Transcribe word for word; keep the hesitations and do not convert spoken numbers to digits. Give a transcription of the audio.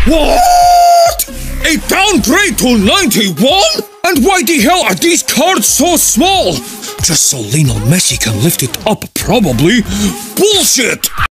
What? A downgrade to ninety-one? And why the hell are these cards so small? Just so Lionel Messi can lift it up, probably. Bullshit!